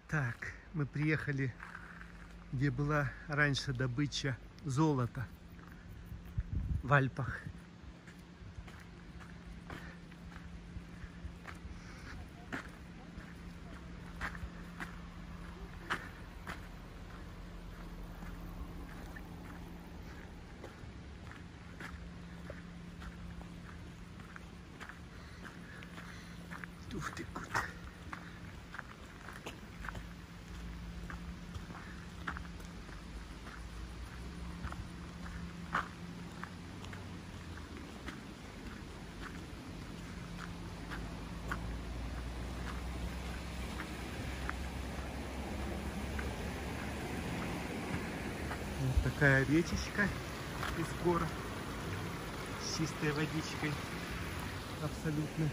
Так, мы приехали, где была раньше добыча золота в Альпах. Ух ты, куда. Вот такая речечка из гор с чистой водичкой абсолютно.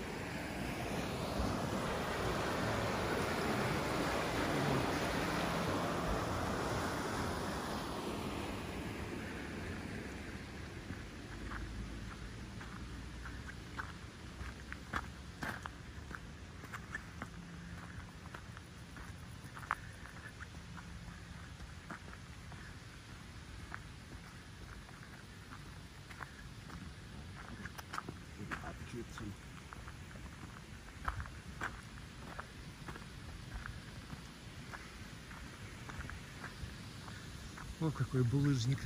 О, какой булыжник.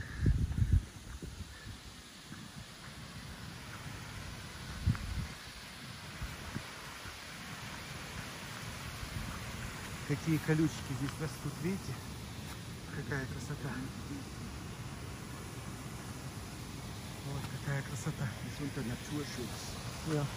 Какие колючки здесь растут, видите? Какая красота. Вот какая красота. Das ist unter Naturschutz. Ja.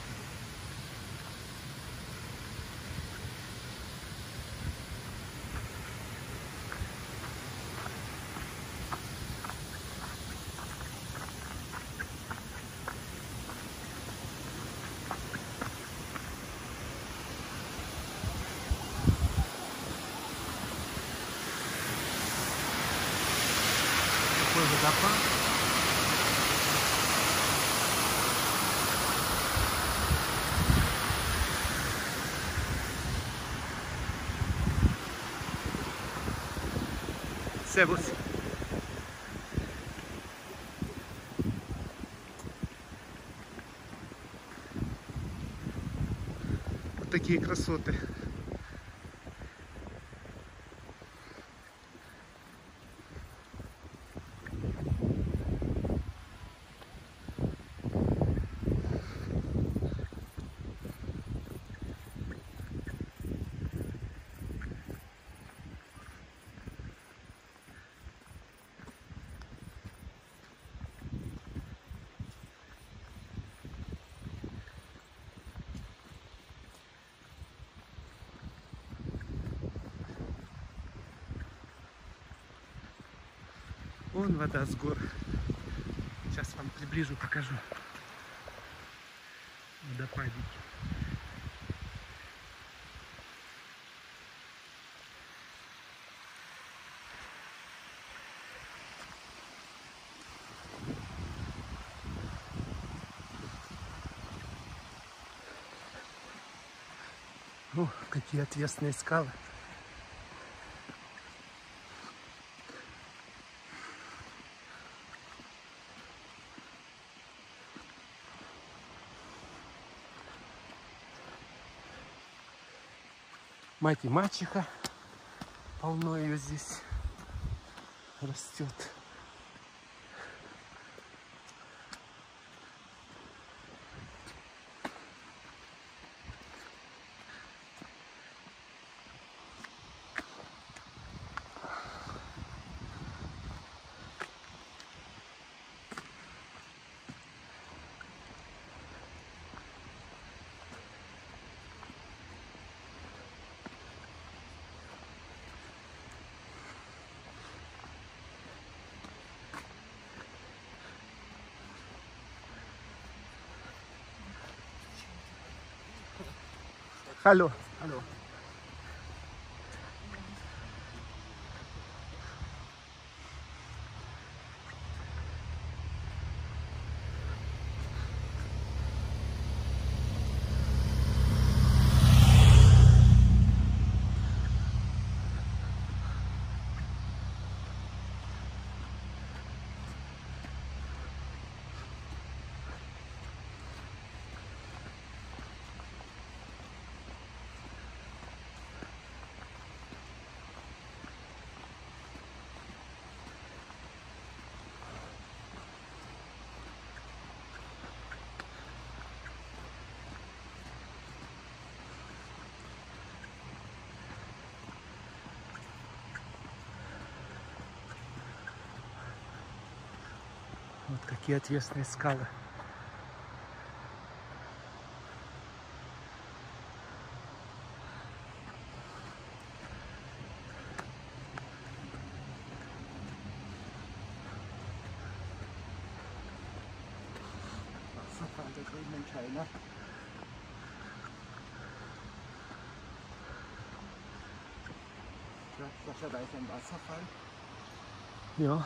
Такой водопад. Servus. Вот такие красоты. Вон вода с гор. Сейчас вам приближу, покажу. Водопадики. О, какие отвесные скалы. Мать и мачеха. Полно ее здесь растет. Алло. Hallo. Вот какие отвесные скалы. Wasserfall da drüben in China. Ja, Sascha, da ist ein Wasserfall. Ja.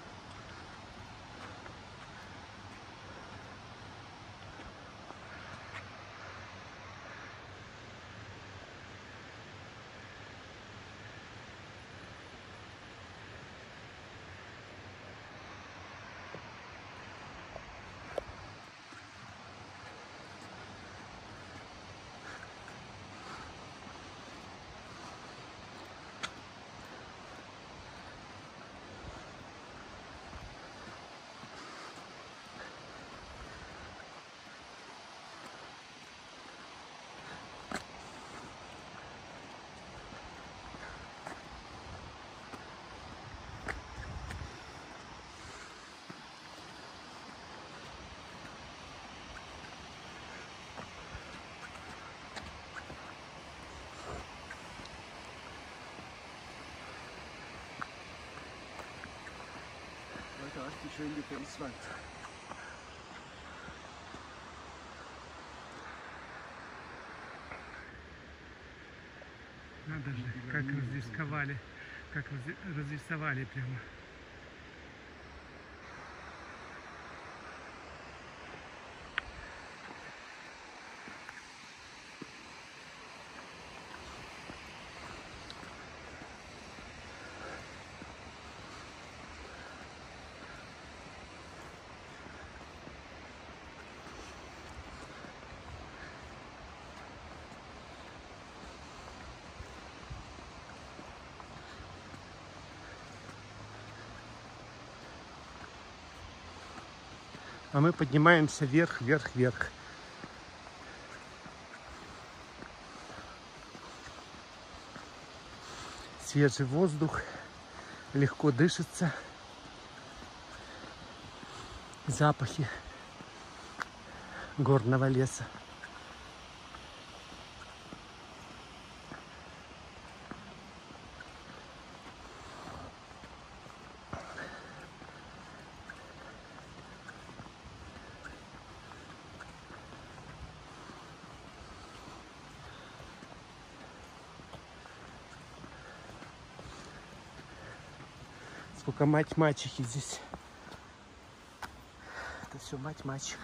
Da ist die schöne Felswand. Надо же, как разрисовали, разрисовали прямо. А мы поднимаемся вверх, вверх, вверх. Свежий воздух, легко дышится. Запахи горного леса. Сколько мать мачехи здесь. Это все мать мачеха.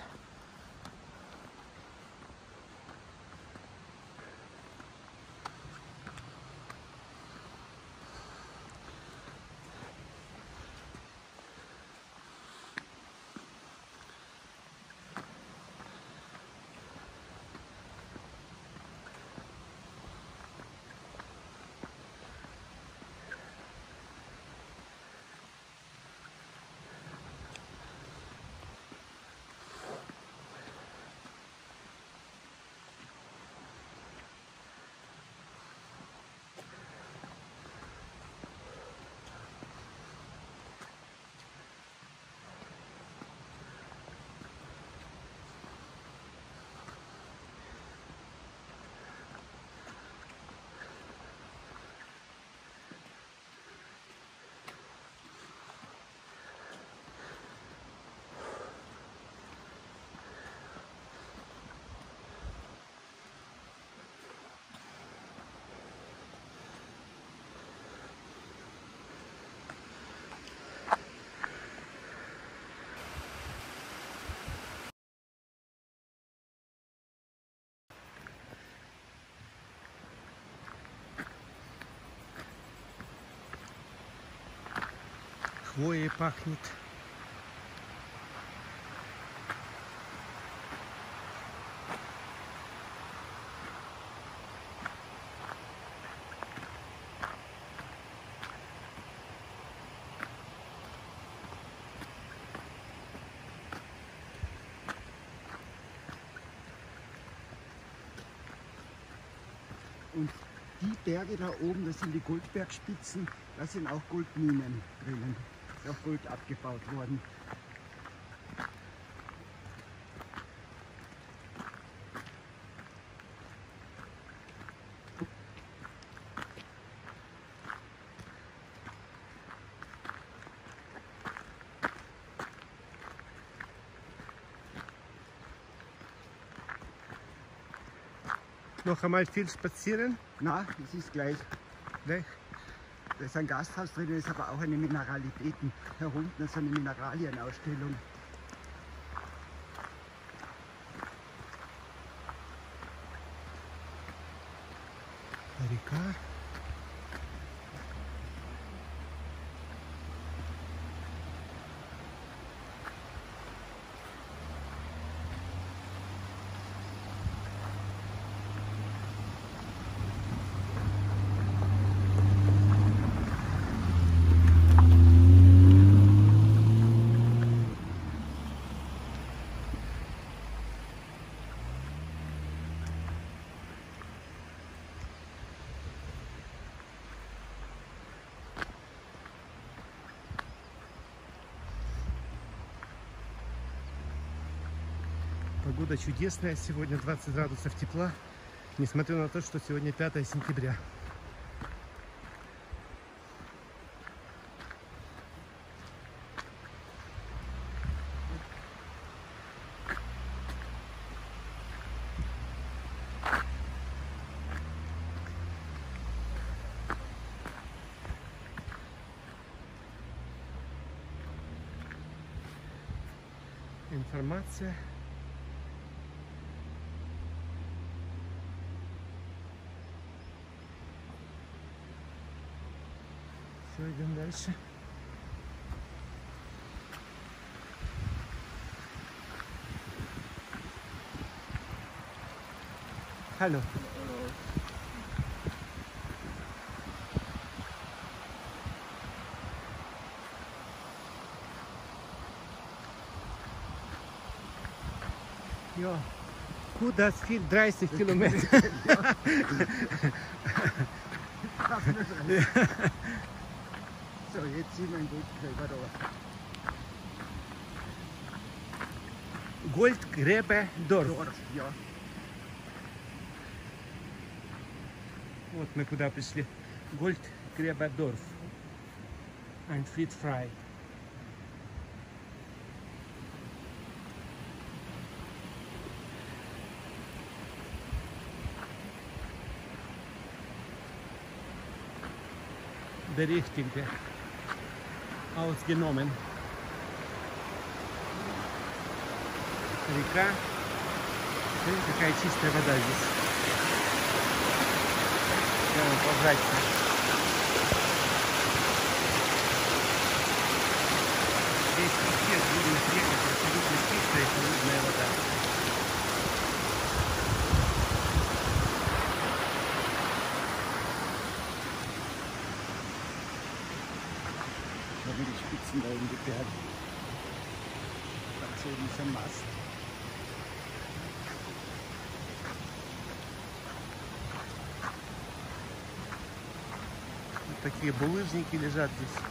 Хвоей пахнет. Und die Berge da oben, das sind die Goldbergspitzen, da sind auch Goldminen drinnen. Ist auch Gold abgebaut worden. Noch einmal viel spazieren. Na, es ist gleich. Gleich. Da ist ein Gasthaus drin, da ist aber auch eine Mineralitäten. Herunten ist eine Mineralienausstellung. Река. Погода чудесная, сегодня 20 градусов тепла, несмотря на то, что сегодня 5 сентября. Информация. Все, идем дальше. Hallo. Ja, gut, das viel 30 Kilometer. So, jetzt sind wir in Goldgräberdorf. Goldgräberdorf. Dorf, ja. Вот мы куда пришли. Goldgräberdorf. Ein Fried frei. Berichtigte. Ausgenommen. Река. Смотрите, какая чистая вода здесь. Прямо прозрачная. Здесь вообще в водных реках абсолютно чистая и холодная вода. Da sind die Spitzen da oben die Berge. Da oben ist ein Mast. Вот такие булыжники лежат здесь.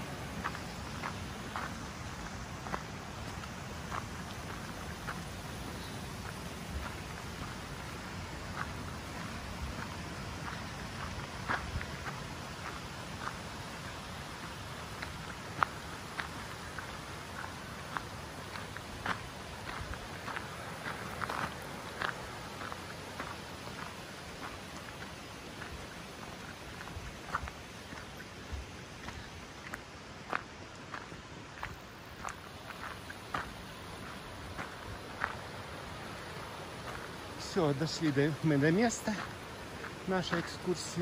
Все, дошли мы до места нашей экскурсии.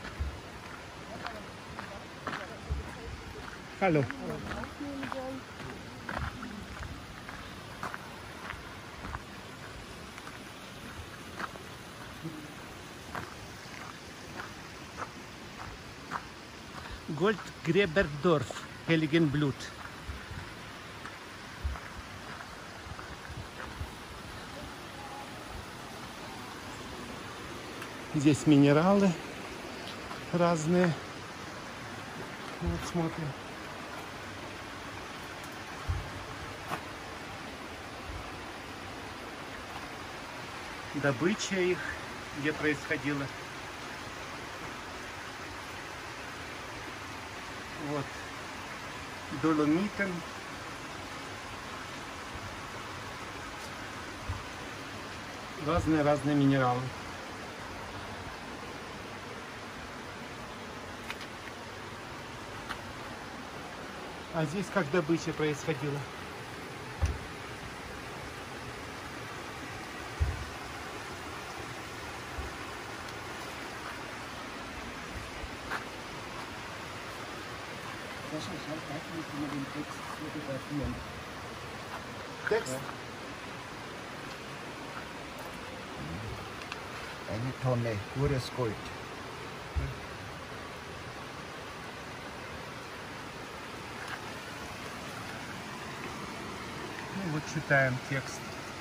Hallo. Goldgräberdorf, Heiligenblut. Здесь минералы разные. Вот смотрим. Добыча их, где происходила. Вот. Доломитен. Разные минералы. А здесь как добыча происходила? Das ist halt eigentlich, wenn man den Text fotografieren. Текст? Eine Tonne pures Gold. Ну вот читаем текст.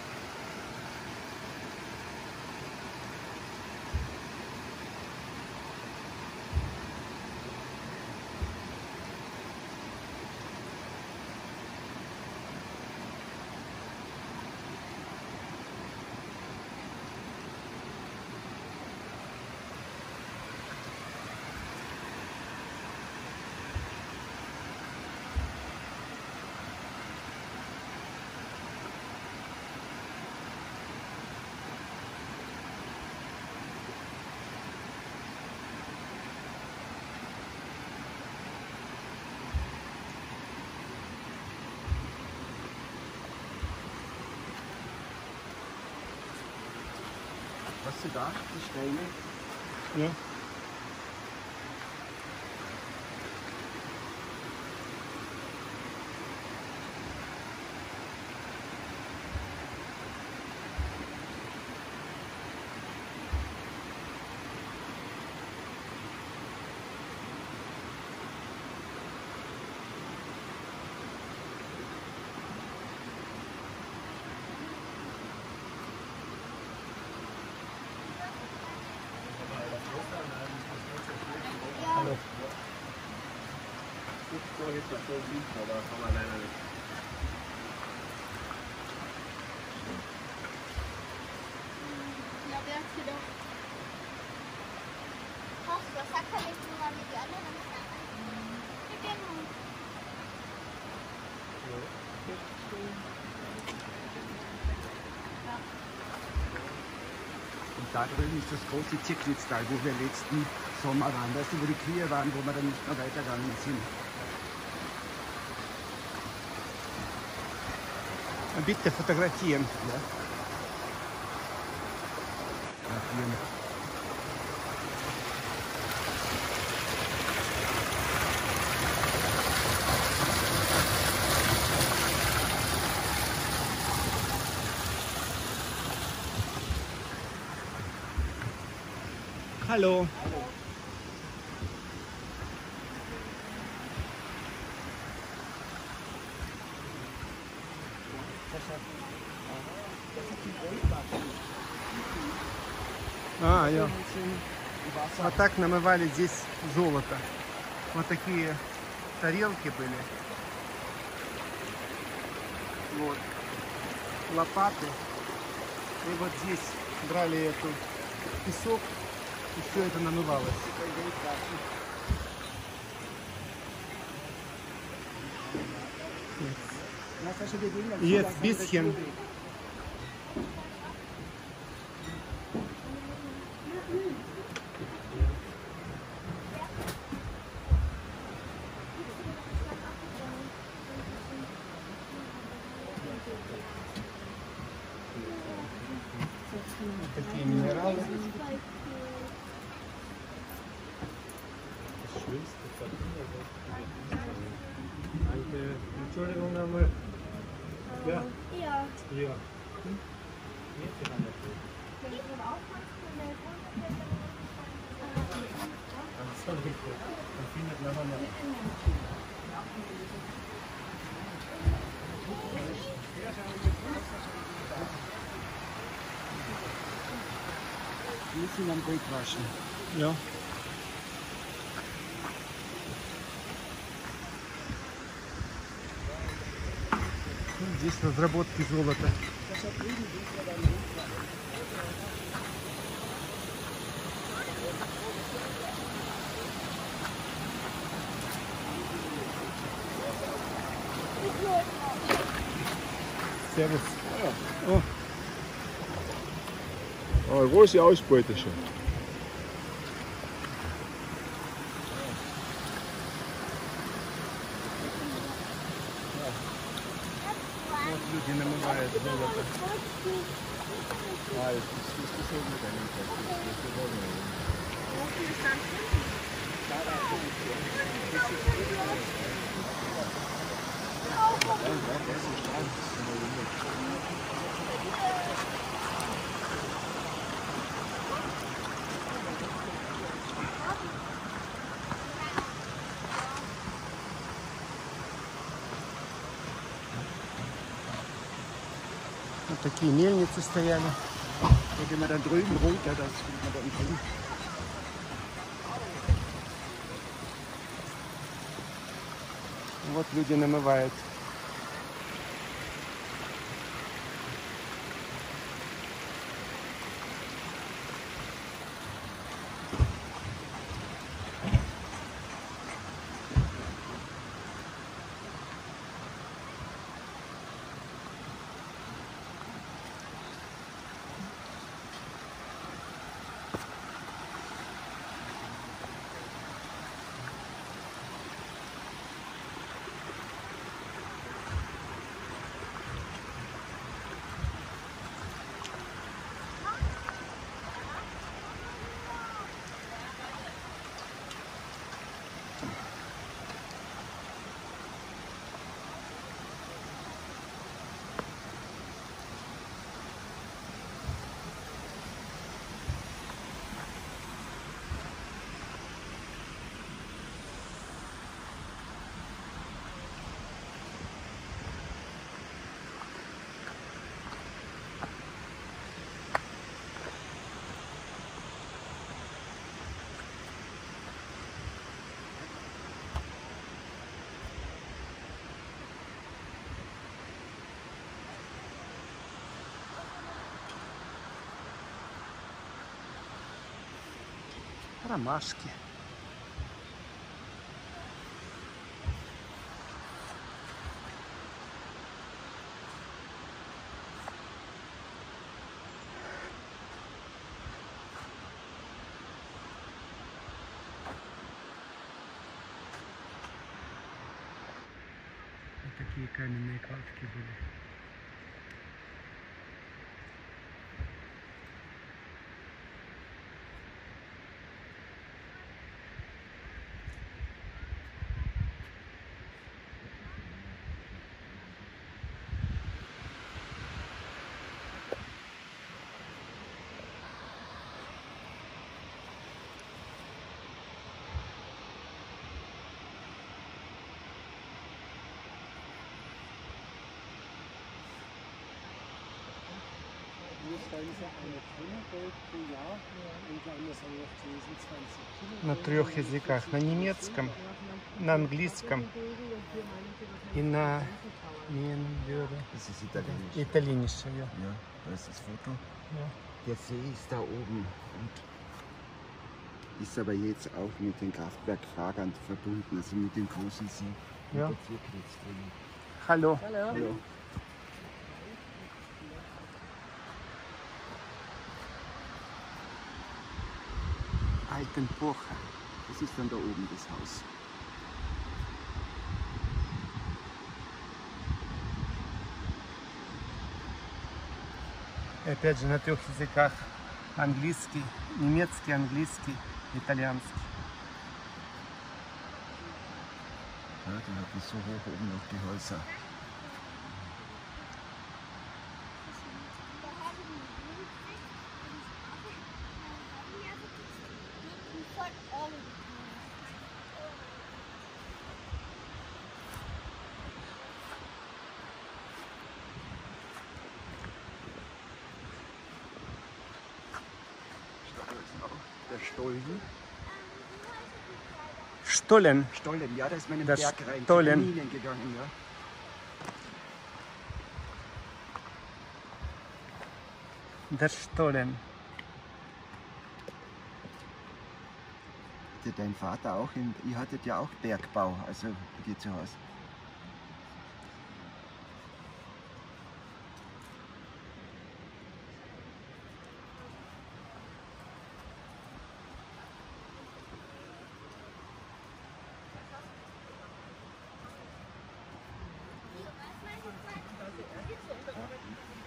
Was sie da, die Steine? Ja. Ja, der ist hier doch. Ach, das hat er nicht nur mal mit die anderen. Wir gehen nun. Und da drüben ist das große Zirklitztal, wo wir letzten Sommer waren. Weißt du, wo die Kühe waren, wo wir dann nicht mehr weitergegangen sind. Bitte fotografieren. Ja. Fotografieren. Hallo. А, я. Вот так намывали здесь золото. Вот такие тарелки были. Вот. Лопаты. И вот здесь брали эту песок, и все это намывалось. Jetzt ein bisschen. Такие минералы. Entschuldigung, aber ja. Ja. Ja. Wir müssen am Bild waschen. Ja. Здесь разработки золота. Servus. Oh, Eine große Ausbeute schon. люди намывают золото. Ah, jetzt bist du schon mit deinem Kopf. Das ist gewonnen. Вот такие мельницы стояли. Da gehen wir dann drüben runter, das findet man dann drüben. Вот люди намывают. Ромашки. Вот такие каменные кладки были. На 3 языках. На немецком, на английском и на Das ist italienisch. итальянischen. Ja. Ja, da ist das Foto. Ja. Der See ist da oben und ist aber jetzt auch mit den Kraftwerkfahrern verbunden, also mit dem großen See. Ja. Und der Zirkel ist drin. Hallo. Hallo. Altenpocher. Das ist dann da oben das Haus. И опять же на 3 языках. Английский, немецкий, английский, итальянский. Ja, die hatten so hoch oben noch die Häuser. Der Stollen. Stollen. Stollen, ja, da ist man im Der Berg rein, zu Stollen. den Minen gegangen, ja. Der Stollen. Hatte dein Vater auch, ihr hattet ja auch Bergbau, also bei dir zu Hause.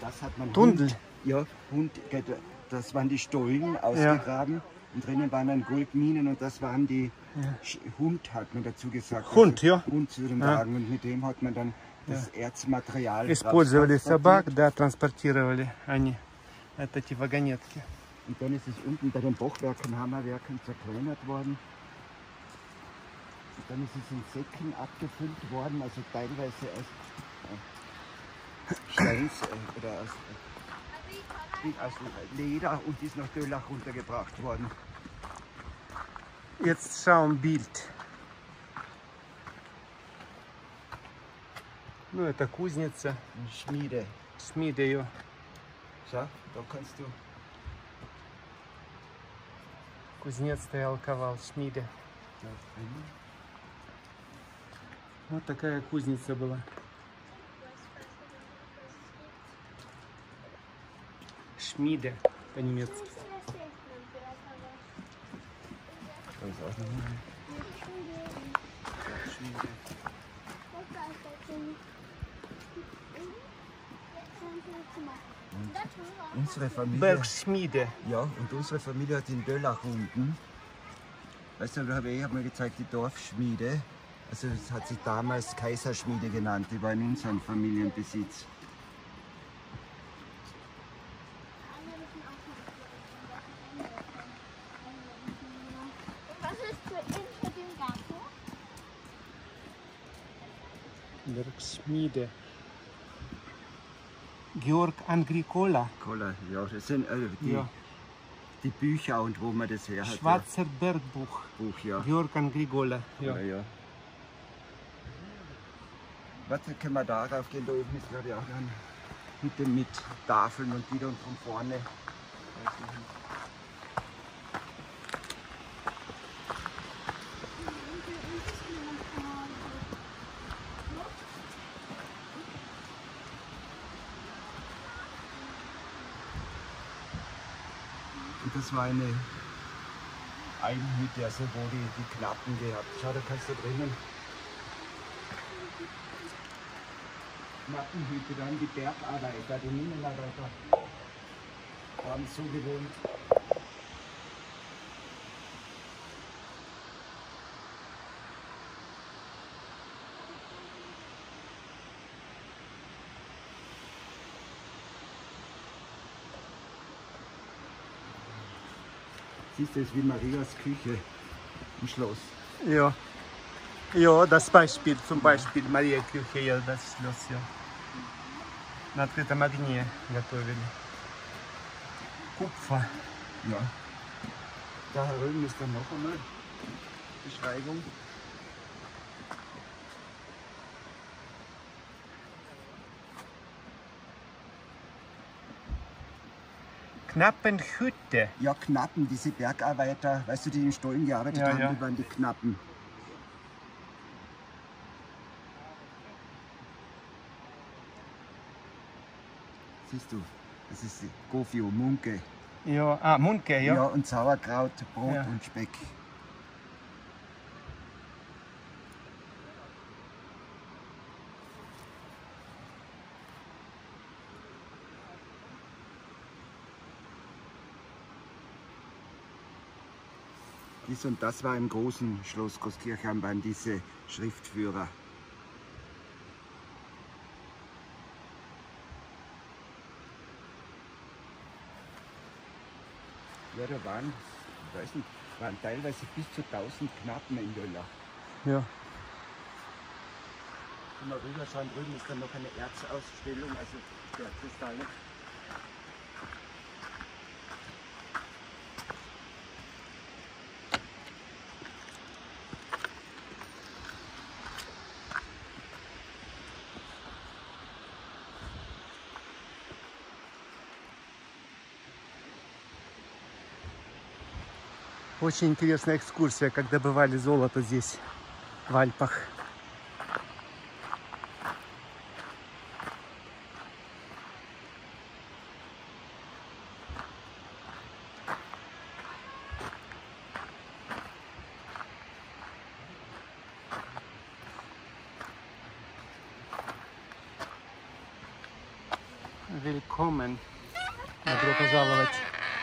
das hat man Tunnel. Das waren die Stollen ausgegraben und drinnen waren dann Goldminen und das waren die Hund, hat man dazu gesagt. Hund, ja. Hund zu den Wagen und mit dem hat man dann das Erzmaterial Использовали transportiert. собак, да, транспортировали они. Это эти вагонетки. Und dann ist es unten bei den Bochwerken, Hammerwerken zerkleinert worden. Und dann ist es in Säcken abgefüllt worden, also teilweise aus Steins oder aus Leder und ist nach Döllach runtergebracht worden. Jetzt schauen Bild. Ну, это кузница. Schmiede. Schmiede, ja. Schau, da kannst du. Кузнец стоял, ковал, Schmiede. Вот такая кузница была. Schmiede по-немецки. Unsere Familie. Bergschmiede. Ja, und unsere Familie hat in Döllach unten. Weißt du, da habe ich mir gezeigt, die Dorfschmiede. Also es hat sich damals Kaiserschmiede genannt, die war in unserem Familienbesitz. Was ist für den Garten? Bergschmiede. Georg Agricola. Koller, ja, das sind Ja. die Bücher und wo man das her hat. Schwarzer Bergbuch. Buch, ja. Georg Agricola. Ja. Ja. Warte, können wir darauf gehen? Da oben ist glaube ich auch eine Hütte mit Tafeln und wieder und von vorne. Und das war eine Eibenhütte, also wo die Klappen gehabt. Schau, da kannst du drinnen. Knappenhütte, dann die Bergarbeiter, die Minenarbeiter haben so gewohnt. Siehst du, es ist wie Marias Küche im Schloss. Ja. Ja, das Beispiel, zum Beispiel Мария Кюхе, ja, das Schloss, ja. На открытом огне готовили. Kupfer. Ja. Da drüben ist dann noch einmal Beschreibung. Knappenhütte. Ja, Knappen, diese Bergarbeiter, weißt du, die in Stollen gearbeitet Ja, haben, ja. die waren die Knappen. Siehst du, das ist Gofio, Munke. Ja, Munke, ja. Ja, und Sauerkraut, Brot Ja. und Speck. Dies und das war im großen Schloss Großkirchheim, waren diese Schriftführer. Ja, da waren, ich weiß nicht, waren teilweise bis zu 1000 Knappen in Döllach. Ja. Wenn wir rüberschauen, drüben ist dann noch eine Erzausstellung, also der Kristalle. Очень интересная экскурсия, как добывали золото здесь, в Альпах. Willkommen. Добро пожаловать.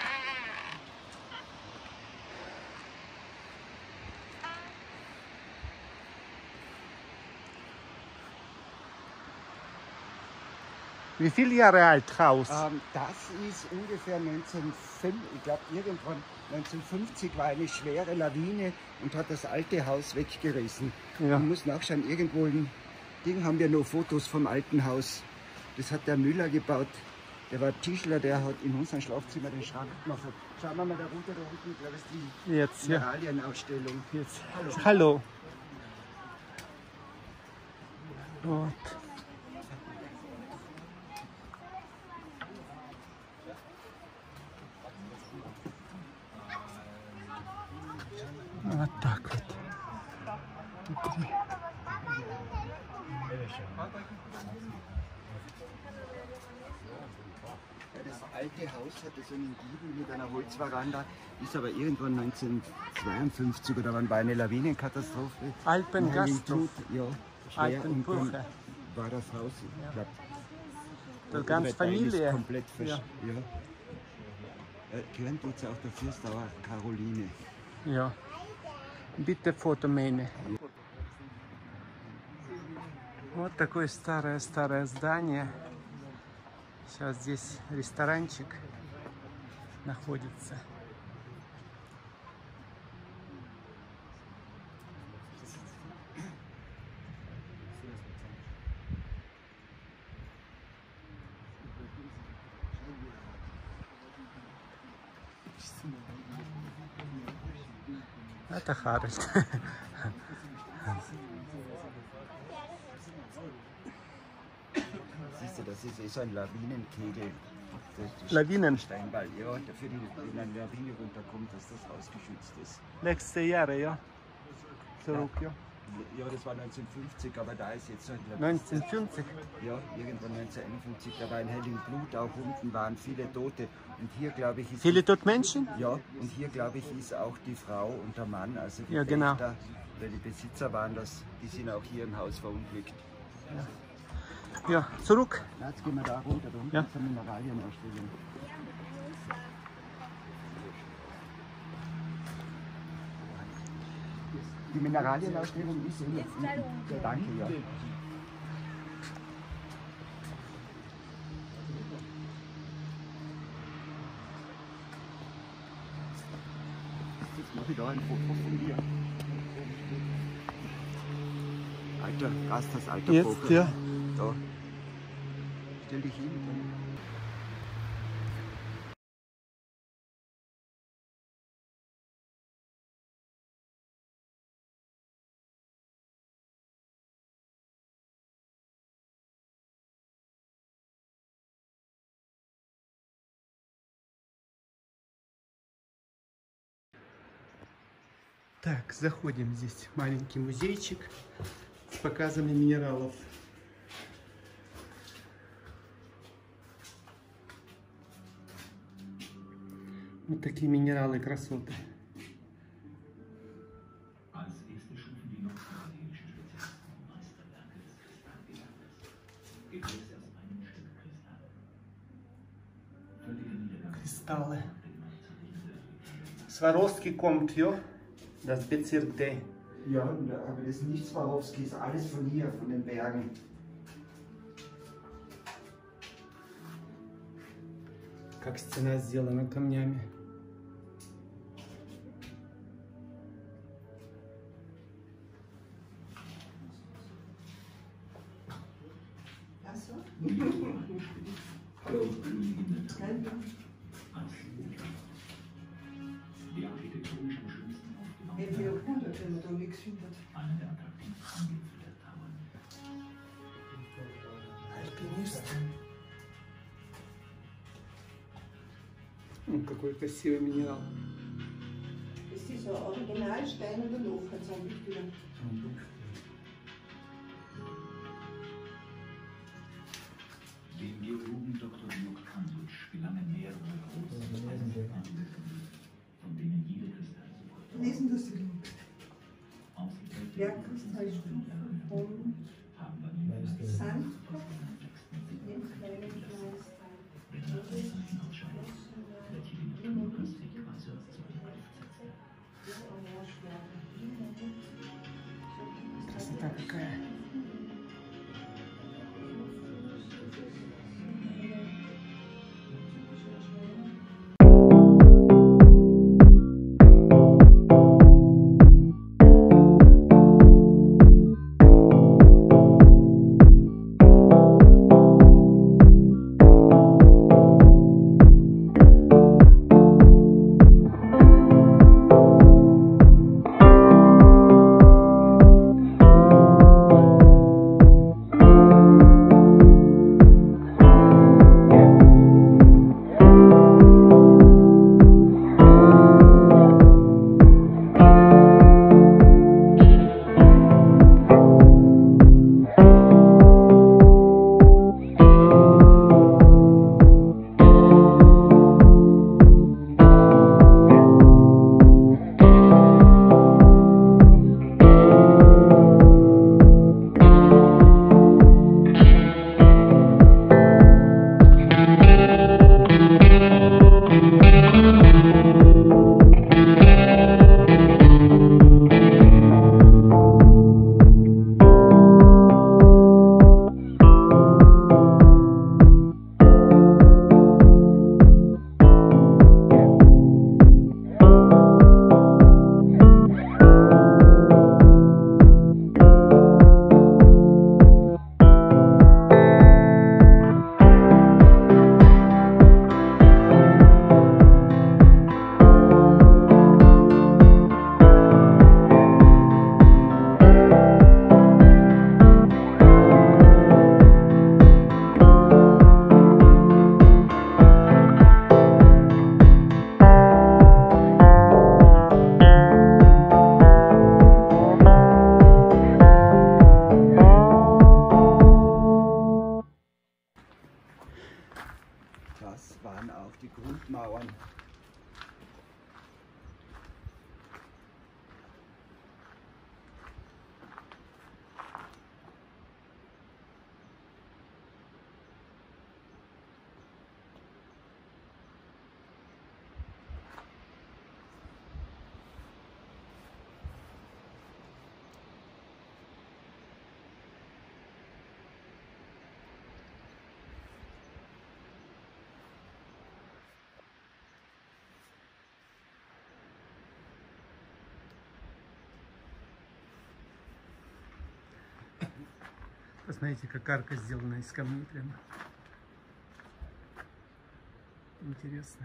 Wie viele Jahre alt Haus? Das ist ungefähr 1905, ich glaube irgendwann 1950 war eine schwere Lawine und hat das alte Haus weggerissen. Ja. Man muss nachschauen, irgendwo im Ding haben wir noch Fotos vom alten Haus. Das hat der Müller gebaut. Der war Tischler, der hat in unserem Schlafzimmer den Schrank gemacht. Schauen wir mal da runter, da unten, glaube ich, ist die Jetzt, ja. Mineralienausstellung. Jetzt. Hallo. Hallo. Вот. Вот так вот. Внутри. Ja, das alte Haus hatte so einen Giebel mit einer Holzveranda, ist aber irgendwann 1952 oder wann war eine Lawinenkatastrophe. Alpengasthof. Ja, schwer. Und Alpenbuche. dann war das Haus, ich glaube, Die ganze Familie. komplett Ja. Gehört jetzt auch der Fürstauer Caroline. Ja. Bitte фото мене. Вот такое старое здание. Сейчас здесь ресторанчик находится. Это Харальд. Siehst du, das ist so ein Lawinenkegel. Lawinen. Steinball, ja, dafür, wenn eine Lawine runterkommt, dass das Haus geschützt ist. Nächste Jahre, ja. Zurück, ja. Ja, das war 1950, aber da ist jetzt so ein Lawinenkegel. 1950. Ja, irgendwann 1951, da war ein Hell in Blut, auch unten waren viele Tote. Und hier, glaube ich, ist... Viele dort Menschen? Ja, und hier, glaube ich, ist auch die Frau und der Mann, also die Ja, genau. Pächter, weil die Besitzer waren das, die sind auch hier im Haus verunglückt. Ja, zurück. Na, jetzt gehen wir da runter, da unten Ja. ist eine Mineralienausstellung. Die Mineralienausstellung ist hier. Ja, danke, ja. Jetzt mache ich da ein Foto von dir. Alter, Rastas alter Jetzt, Vogel. ja. Da. Stell dich hin. Так, заходим здесь. Маленький музейчик с показами минералов. Вот такие минералы, красоты. Кристаллы. Swarovski kommt hier, das Bezirk D. Ja, aber das ist nicht Swarovski, ist alles von hier, von den Bergen. Как стена сделана камнями. Hallo. Hätte mich auch gewundert, wenn man da nichts findet. Альпинист. Какой красивый минерал. Das ist so ein Originalstein oder Loch, also ein wichtiger. Dem Geologen Dr. Georg Kanditsch gelangen mehrere große Eisenbahnanlagen, von denen jede Kristallsuche Lesen das die Link. ausgeprägte Bergkristall von haben bei ihm Sandkopf im kleinen Gleis. wird hier die Natur das Wegweiser zu einem Glück setzen. Красота какая. Das waren auch die Grundmauern. Посмотрите, как арка сделана из камней прямо. Интересно.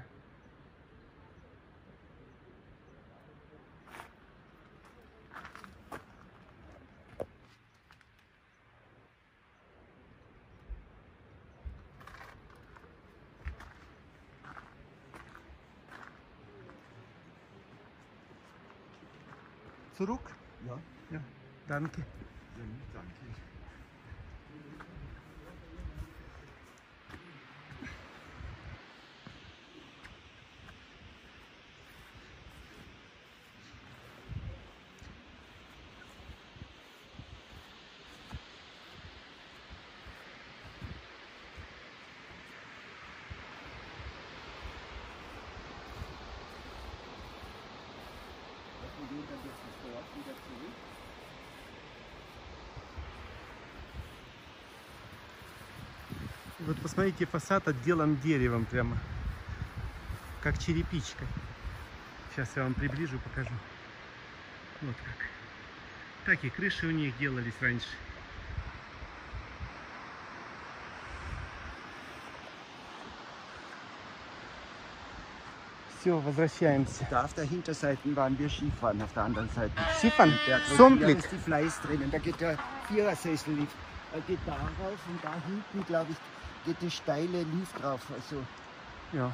Zurück? Ja, Ja, danke. ja, danke. Wir gehen dann jetzt sofort wieder zurück. Вот посмотрите, фасад отделан деревом прямо, как черепичка. Сейчас я вам приближу, покажу. Вот как. Так и крыши у них делались раньше. Все, возвращаемся. Da auf der Hinterseite waren wir Skifahren, auf der anderen Seite. Skifahren, Da Somblick. ist die Fleiß drinnen, da geht der Vierersessel, geht darauf und da hinten, glaube ich, geht die steile Lift drauf. Also Ja.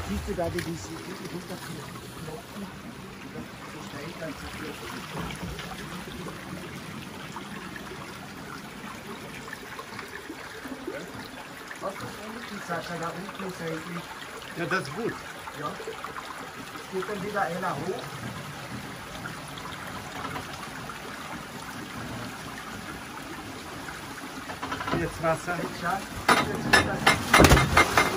Siehst du da, wie die runterklopfen? So steil dann zu Was ist unten, Sascha? Da unten ist eigentlich. Ja, das ist gut. Ja. Es geht dann wieder einer hoch. Jetzt Wasser. Schau, jetzt wird das.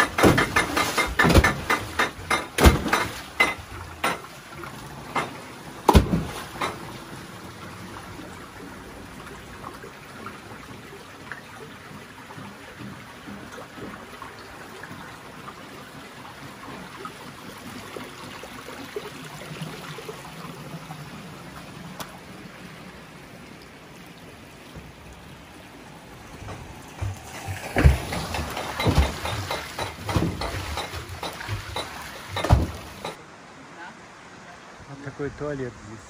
Вот такой туалет здесь.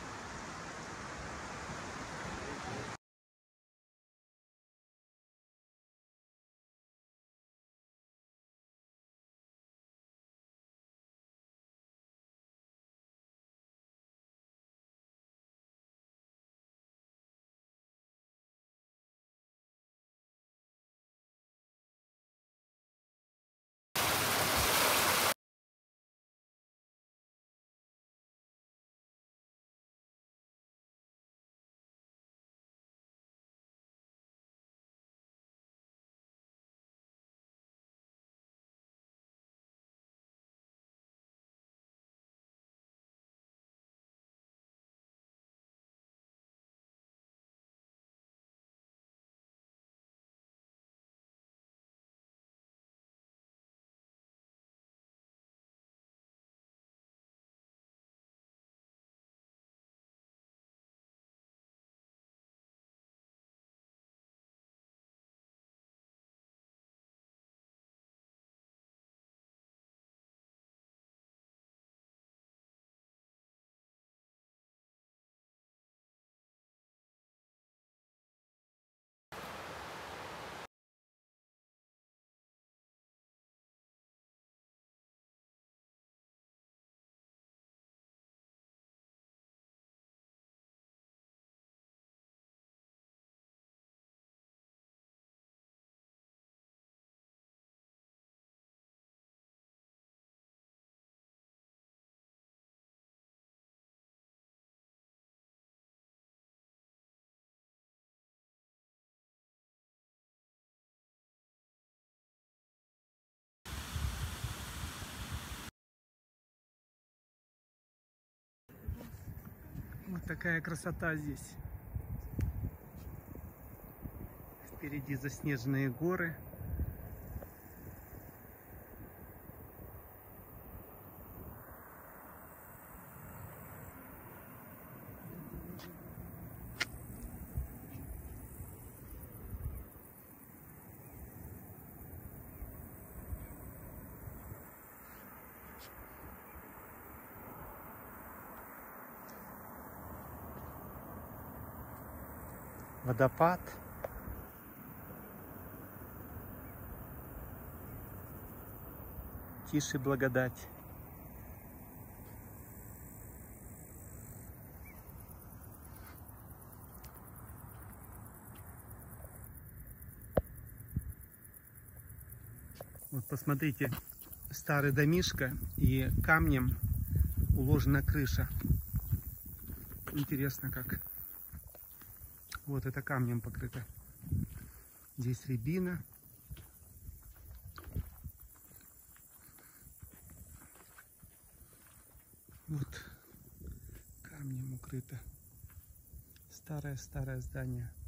Вот такая красота здесь. Впереди заснеженные горы. Водопад. Тише благодать. Вот посмотрите, старый домишко и камнем уложена крыша. Интересно как. Вот это камнем покрыто. Здесь рябина. Вот камнем укрыто. Старое здание.